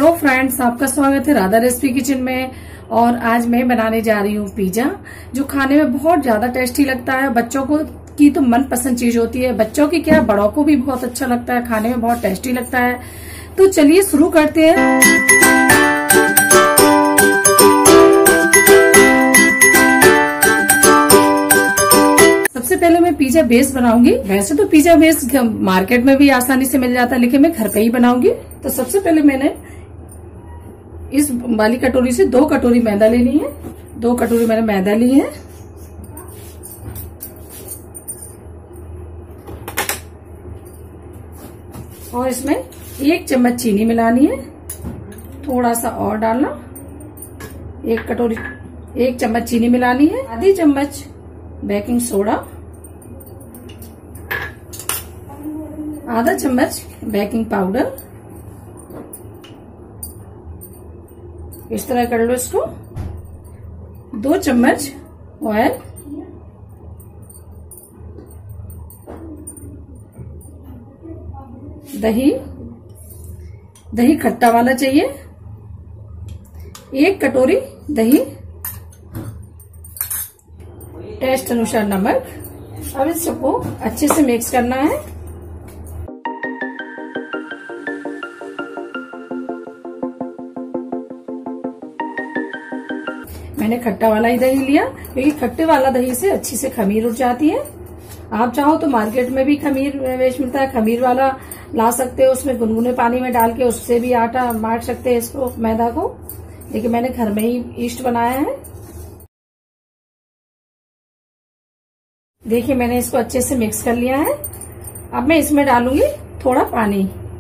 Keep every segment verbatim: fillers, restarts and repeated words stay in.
Hello friends, आपका स्वागत है राधा रेसिपी किचन में। और आज मैं बनाने जा रही हूँ पिज्जा, जो खाने में बहुत ज्यादा टेस्टी लगता है। बच्चों को की तो मनपसंद चीज होती है, बच्चों की क्या बड़ों को भी बहुत अच्छा लगता है, खाने में बहुत टेस्टी लगता है। तो चलिए शुरू करते हैं। सबसे पहले मैं पिज्जा बेस बनाऊंगी। वैसे तो पिज्जा बेस मार्केट में भी आसानी से मिल जाता है, लेकिन मैं घर पे ही बनाऊंगी। तो सबसे पहले मैंने इस वाली कटोरी से दो कटोरी मैदा लेनी है। दो कटोरी मैंने मैदा ली है। और इसमें एक चम्मच चीनी मिलानी है, थोड़ा सा और डालना। एक कटोरी एक चम्मच चीनी मिलानी है। आधी चम्मच बेकिंग सोडा, आधा चम्मच बेकिंग पाउडर। इस तरह कर लो इसको। दो चम्मच ऑयल, दही दही खट्टा वाला चाहिए, एक कटोरी दही, टेस्ट अनुसार नमक। अब इस सबको अच्छे से मिक्स करना है। मैंने खट्टा वाला ही दही लिया, क्योंकि खट्टे वाला दही से अच्छी से खमीर उठ जाती है। आप चाहो तो मार्केट में भी खमीर वेच मिलता है, खमीर वाला ला सकते हो। उसमें गुनगुने पानी में डाल के उससे भी आटा मार सकते हैं इसको, मैदा को। लेकिन मैंने घर में ही ईस्ट बनाया है। देखिए मैंने इसको अच्छे से मिक्स कर लिया है। अब मैं इसमें डालूंगी थोड़ा पानी।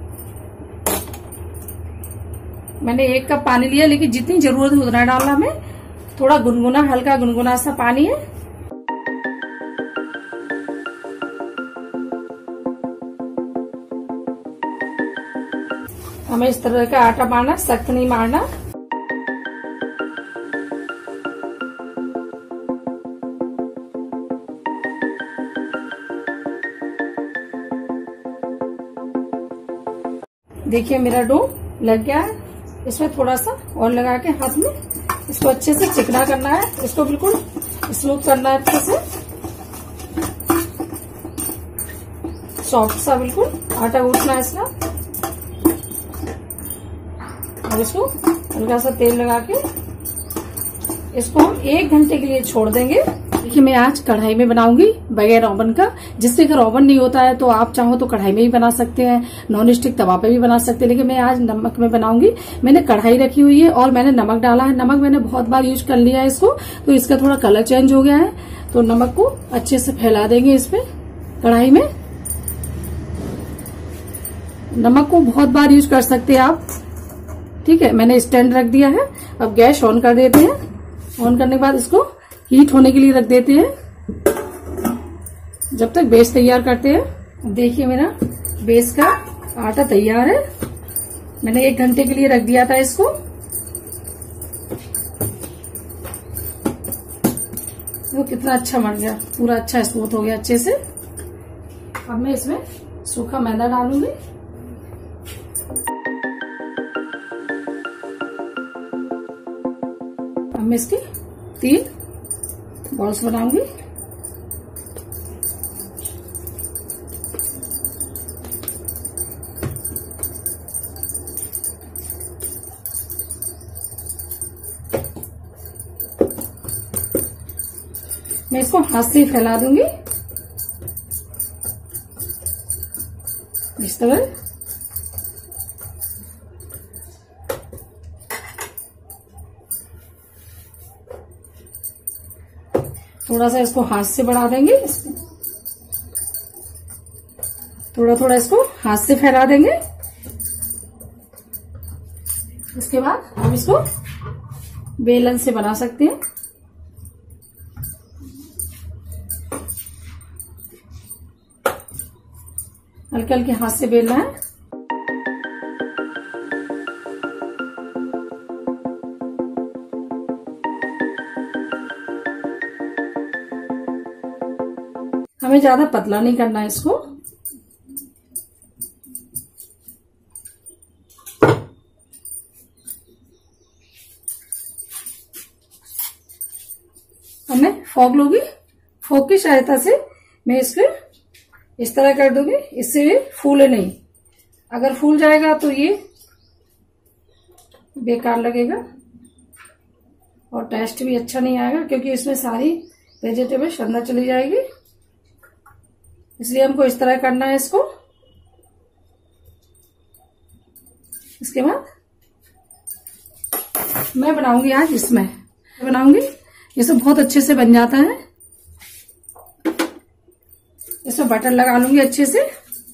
मैंने एक कप पानी लिया, लेकिन जितनी जरूरत है उतना डालना। मैं थोड़ा गुनगुना, हल्का गुनगुना सा पानी है। हमें इस तरह का आटा मारना, सख्त नहीं मारना। देखिए मेरा डो लग गया है। इसमें थोड़ा सा और लगा के हाथ में इसको अच्छे से चिकना करना है। इसको बिल्कुल स्मूथ करना है, अच्छे से सॉफ्ट सा बिल्कुल आटा गूंथना है इसका। और इसको हल्का सा तेल लगा के इसको हम एक घंटे के लिए छोड़ देंगे। देखिए मैं आज कढ़ाई में बनाऊंगी बगैर ओवन का। जिससे अगर ओवन नहीं होता है तो आप चाहो तो कढ़ाई में भी बना सकते हैं, नॉन स्टिक तवा पे भी बना सकते हैं। लेकिन मैं आज नमक में बनाऊंगी। मैंने कढ़ाई रखी हुई है और मैंने नमक डाला है। नमक मैंने बहुत बार यूज कर लिया है इसको, तो इसका थोड़ा कलर चेंज हो गया है। तो नमक को अच्छे से फैला देंगे इस पे कढ़ाई में। नमक को बहुत बार यूज कर सकते हैं आप। ठीक है, मैंने स्टैंड रख दिया है। अब गैस ऑन कर देते हैं। ऑन करने के बाद इसको हीट होने के लिए रख देते हैं, जब तक बेस तैयार करते हैं। देखिए मेरा बेस का आटा तैयार है। मैंने एक घंटे के लिए रख दिया था इसको। वो कितना अच्छा बन गया, पूरा अच्छा स्मूथ हो गया अच्छे से। अब मैं इसमें सूखा मैदा डालूंगी। अब मैं इसकी तीन बॉल्स बनाऊंगी। मैं इसको हाथ से फैला दूंगी इस तरह। थोड़ा सा इसको हाथ से बढ़ा देंगे, थोड़ा थोड़ा इसको हाथ से फैला देंगे। इसके बाद हम इसको बेलन से बना सकते हैं। हल्के हल्के हाथ से बेलना है। हमें ज्यादा पतला नहीं करना है इसको। अब मैं फोक लूंगी, फोक की सहायता से मैं इसको इस तरह कर दूंगी, इससे ये फूले नहीं। अगर फूल जाएगा तो ये बेकार लगेगा और टेस्ट भी अच्छा नहीं आएगा, क्योंकि इसमें सारी वेजिटेबल्स अंदर चली जाएगी। इसलिए हमको इस तरह करना है इसको। इसके बाद मैं बनाऊंगी आज इसमें बनाऊंगी, ये सब बहुत अच्छे से बन जाता है। इसमें बटर लगा लूंगी अच्छे से,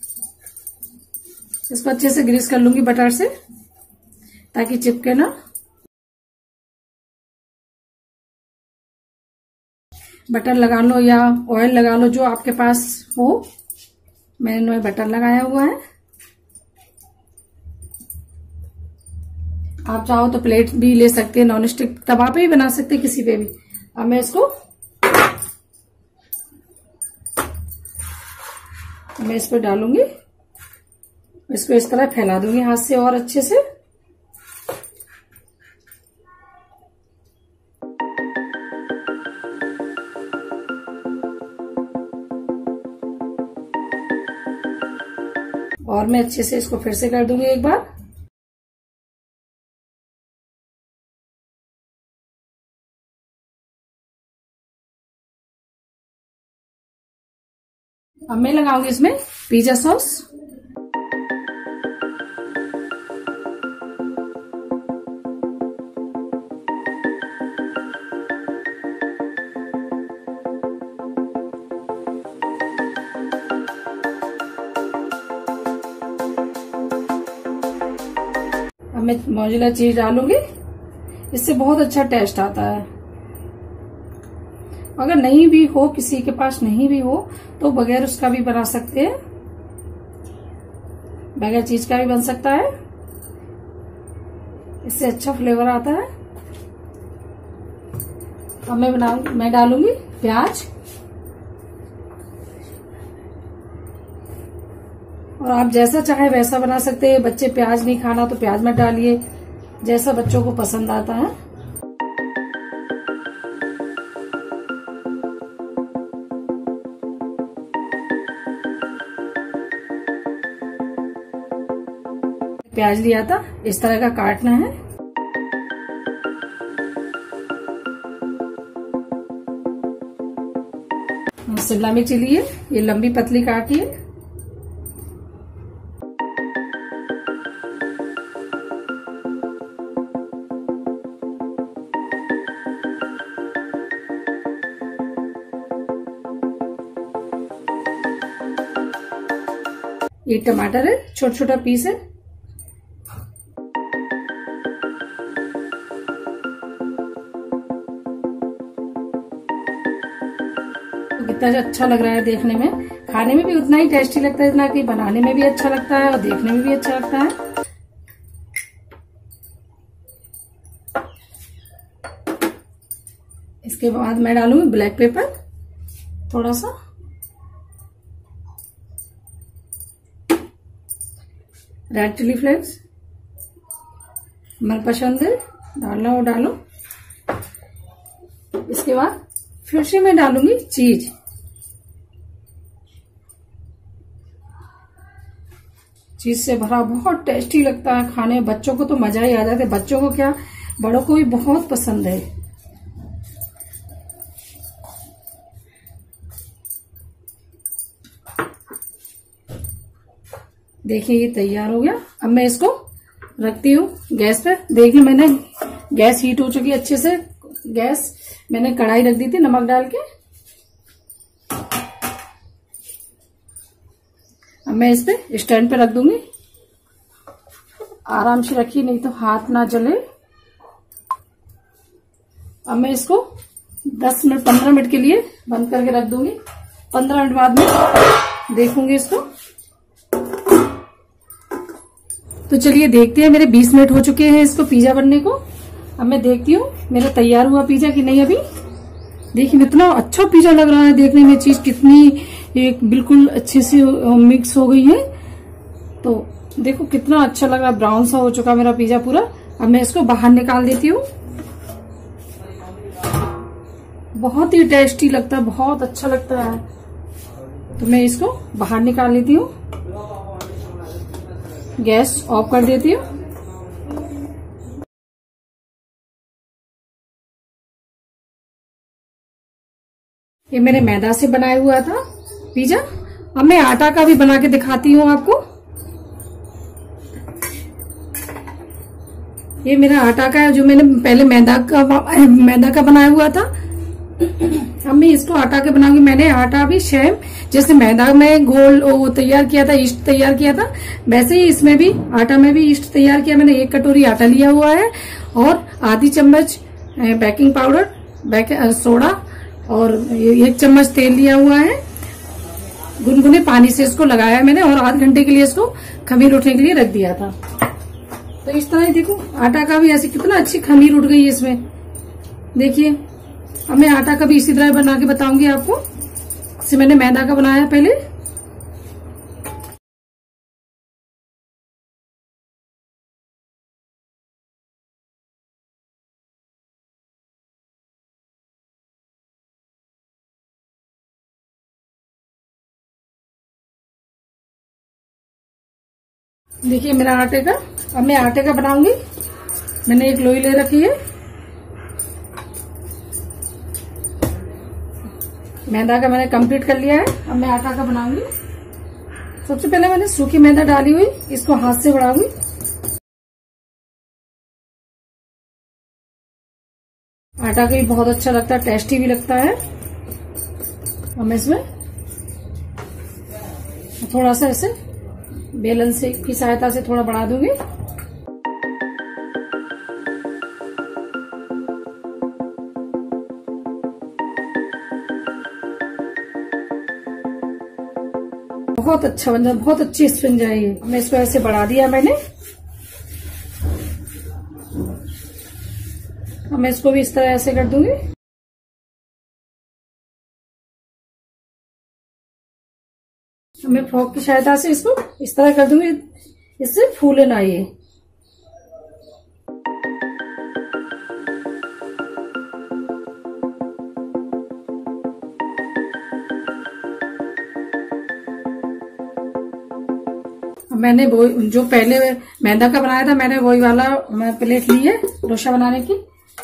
इसको अच्छे से ग्रीस कर लूंगी बटर से ताकि चिपके ना। बटर लगा लो या ऑयल लगा लो, जो आपके पास हो। मैंने बटर लगाया हुआ है। आप चाहो तो प्लेट भी ले सकते हैं, नॉन स्टिक तवा पे भी बना सकते हैं, किसी पे भी। अब मैं इसको मैं इस पे डालूंगी, इसको इस तरह फैला दूंगी हाथ से और अच्छे से। और मैं अच्छे से इसको फिर से कर दूंगी एक बार। अब मैं लगाऊंगी इसमें पिज्जा सॉस। अब मैं मोज़रेला चीज डालूंगी, इससे बहुत अच्छा टेस्ट आता है। अगर नहीं भी हो, किसी के पास नहीं भी हो, तो बगैर उसका भी बना सकते हैं, बगैर चीज का भी बन सकता है। इससे अच्छा फ्लेवर आता है। अब मैं बना मैं डालूंगी प्याज, और आप जैसा चाहे वैसा बना सकते हैं। बच्चे प्याज नहीं खाना तो प्याज मत डालिए, जैसा बच्चों को पसंद आता है। प्याज लिया था, इस तरह का काटना है। शिमला मिर्च ली है, ये लंबी पतली काटी है। ये टमाटर है, छोटा छोटा पीस है। कितना अच्छा लग रहा है देखने में, खाने में भी उतना ही टेस्टी लगता है, इतना कि बनाने में भी अच्छा लगता है और देखने में भी अच्छा लगता है। इसके बाद मैं डालूंगी ब्लैक पेपर थोड़ा सा, रेड चिली फ्लेक्स, मन पसंद है डालना वो डालो। इसके बाद फिर से मैं डालूंगी चीज। चीज से भरा बहुत टेस्टी लगता है खाने में, बच्चों को तो मजा ही आ जाता है। बच्चों को क्या, बड़ों को भी बहुत पसंद है। देखिए ये तैयार हो गया। अब मैं इसको रखती हूँ गैस पे। देखिए मैंने गैस हीट हो चुकी है अच्छे से। गैस मैंने कढ़ाई रख दी थी नमक डाल के। अब मैं इस पे स्टैंड पे रख दूंगी। आराम से रखिए नहीं तो हाथ ना जले। अब मैं इसको दस मिनट पंद्रह मिनट के लिए बंद करके रख दूंगी। पंद्रह मिनट बाद में देखूंगी इसको। तो चलिए देखते हैं, मेरे बीस मिनट हो चुके हैं इसको पिज्जा बनने को। अब मैं देखती हूँ मेरा तैयार हुआ पिज्जा कि नहीं। अभी देखिए इतना अच्छा पिज्जा लग रहा है देखने में, चीज कितनी एक बिल्कुल अच्छे से मिक्स हो गई है। तो देखो कितना अच्छा लग रहा है, ब्राउन सा हो चुका मेरा पिज्जा पूरा। अब मैं इसको बाहर निकाल देती हूँ। बहुत ही टेस्टी लगता है, बहुत अच्छा लगता है। तो मैं इसको बाहर निकाल लेती हूँ, गैस ऑफ कर देती हूँ। ये मेरे मैदा से बनाया हुआ था पिज्जा। अब मैं आटा का भी बना के दिखाती हूँ आपको। ये मेरा आटा का है जो मैंने पहले मैदा का मैदा का बनाया हुआ था। अब मैं इसको आटा के बनाऊंगी। मैंने आटा भी सेम जैसे मैदा में घोल वो तैयार किया था, ईस्ट तैयार किया था, वैसे ही इसमें भी आटा में भी ईस्ट तैयार किया। मैंने एक कटोरी आटा लिया हुआ है और आधी चम्मच बेकिंग पाउडर, बेकिंग सोडा और एक चम्मच तेल लिया हुआ है। गुनगुने पानी से इसको लगाया है मैंने और आध घंटे के लिए इसको खमीर उठने के लिए रख दिया था। तो इस तरह देखो आटा का भी ऐसे कितना अच्छी खमीर उठ गई है इसमें, देखिए। अब मैं आटा का भी इसी तरह बना के बताऊंगी आपको। इसे मैंने मैदा का बनाया पहले। देखिए मेरा आटे का, अब मैं आटे का बनाऊंगी। मैंने एक लोई ले रखी है, मैदा का मैंने कंप्लीट कर लिया है। अब मैं आटा का बनाऊंगी। सबसे पहले मैंने सूखी मैदा डाली हुई, इसको हाथ से बढ़ाऊंगी। आटा का भी बहुत अच्छा लगता है, टेस्टी भी लगता है। अब मैं इसमें थोड़ा सा ऐसे बेलन से की सहायता से थोड़ा बढ़ा दूंगी। बहुत अच्छा बन जाए, बहुत अच्छी स्पंज है ये। मैं इसको ऐसे बढ़ा दिया मैंने। अब मैं इसको भी इस तरह ऐसे कर दूंगी। मैं फोक की सहायता से इसको इस तरह कर दूंगी, इससे फूले ना ये। मैंने वो जो पहले मैदा का बनाया था, मैंने वही वाला मैं प्लेट ली है डोसा बनाने की,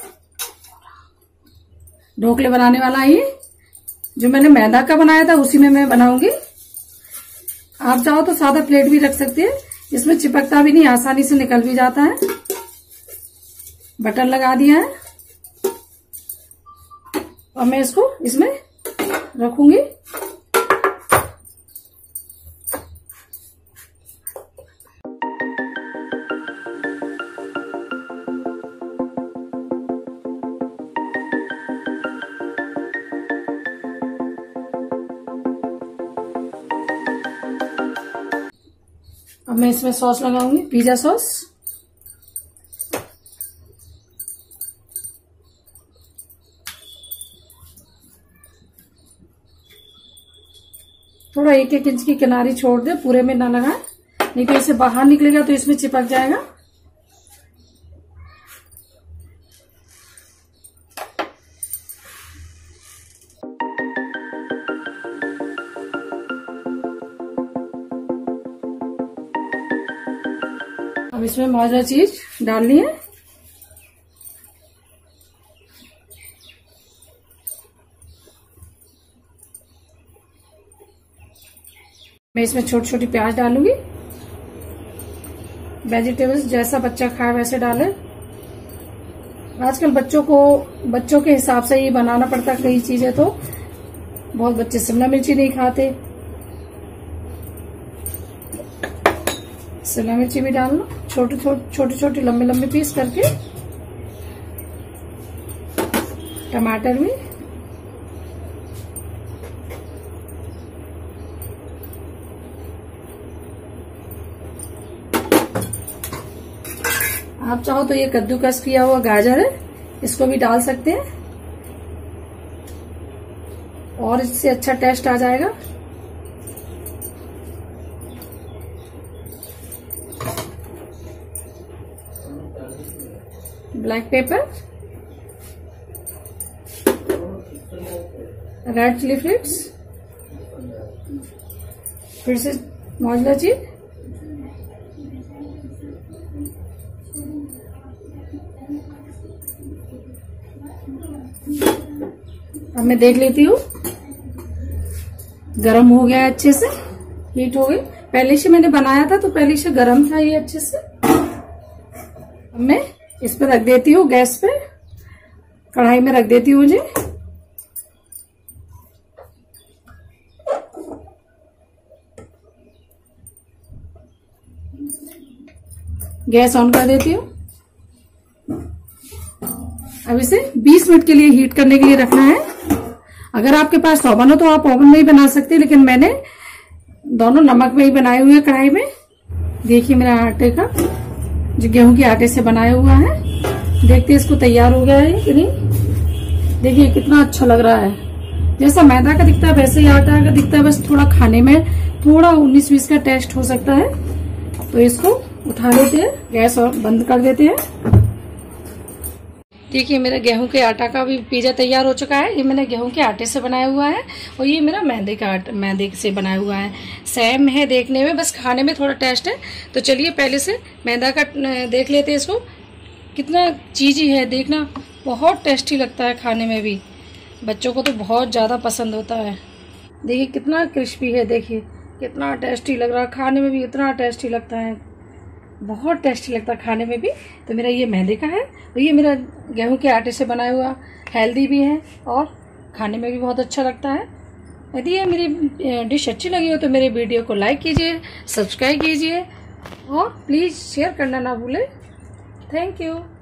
ढोकले बनाने वाला ये। जो मैंने मैदा का बनाया था उसी में मैं बनाऊंगी। आप चाहो तो सादा प्लेट भी रख सकते हैं, इसमें चिपकता भी नहीं, आसानी से निकल भी जाता है। बटर लगा दिया है और मैं इसको इसमें रखूंगी। अब मैं इसमें सॉस लगाऊंगी, पिज्जा सॉस। थोड़ा एक एक इंच की किनारी छोड़ दे, पूरे में ना लगाए, नहीं तो इसे बाहर निकलेगा तो इसमें चिपक जाएगा। अब इसमें मौजूदा चीज डालनी है। मैं इसमें छोटी छोटी प्याज डालूंगी। वेजिटेबल्स जैसा बच्चा खाए वैसे डाले। आजकल बच्चों को बच्चों के हिसाब से ही बनाना पड़ता है कई चीजें। तो बहुत बच्चे शिमला मिर्ची नहीं खाते, शिमला मिर्ची भी डाल लो, छोटे छोटे छोटे छोटे लंबे लंबे पीस करके। टमाटर भी, आप चाहो तो ये कद्दूकस किया हुआ गाजर है, इसको भी डाल सकते हैं और इससे अच्छा टेस्ट आ जाएगा। Black pepper, red chilli flakes, फिर से मौजला जी, अब मैं देख लेती हूँ। गरम हो गया है अच्छे से, हीट हो गई। पहले से मैंने बनाया था तो पहले से गरम था ये अच्छे से। अब मैं इस पे रख देती हूँ, गैस पे कढ़ाई में रख देती हूँ जी। गैस ऑन कर देती हूँ। अब इसे बीस मिनट के लिए हीट करने के लिए रखना है। अगर आपके पास ओवन हो तो आप ओवन में ही बना सकते हैं, लेकिन मैंने दोनों नमक में ही बनाए हुए हैं कढ़ाई में। देखिए मेरा आटे का, जो गेहूं के आटे से बनाया हुआ है। देखते हैं इसको तैयार हो गया है कि नहीं। देखिए कितना अच्छा लग रहा है, जैसा मैदा का दिखता है वैसे ही आटा का दिखता है, बस थोड़ा खाने में थोड़ा उन्नीस बीस का टेस्ट हो सकता है। तो इसको उठा लेते हैं, गैस और बंद कर देते हैं। देखिए मेरा गेहूं के आटा का भी पिज्जा तैयार हो चुका है। ये मैंने गेहूं के आटे से बनाया हुआ है और ये मेरा मैदे का आटा मैदे से बनाया हुआ है। सेम है देखने में, बस खाने में थोड़ा टेस्ट है। तो चलिए पहले से मैदा का देख लेते हैं। इसको कितना चीज़ी है, देखना बहुत टेस्टी लगता है खाने में भी। बच्चों को तो बहुत ज़्यादा पसंद होता है। देखिए कितना क्रिस्पी है, देखिए कितना टेस्टी लग रहा है, खाने में भी इतना टेस्टी लगता है, बहुत टेस्टी लगता है खाने में भी। तो मेरा ये मैदे का है और ये मेरा गेहूं के आटे से बनाया हुआ, हेल्दी भी है और खाने में भी बहुत अच्छा लगता है। यदि ये मेरी डिश अच्छी लगी हो तो मेरे वीडियो को लाइक कीजिए, सब्सक्राइब कीजिए और प्लीज़ शेयर करना ना भूलें। Thank you.